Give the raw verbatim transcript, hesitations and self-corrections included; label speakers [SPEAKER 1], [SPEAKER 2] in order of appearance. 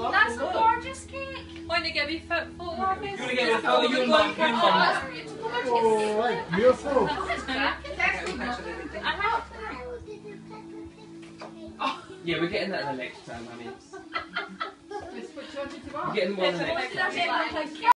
[SPEAKER 1] That's a gorgeous cake.
[SPEAKER 2] Why don't you get me photo of this?
[SPEAKER 3] You want to get a photo of you and Mark?
[SPEAKER 4] Oh, right, beautiful.
[SPEAKER 3] Yeah, we're getting that the next time, I mean. We're getting one the next time.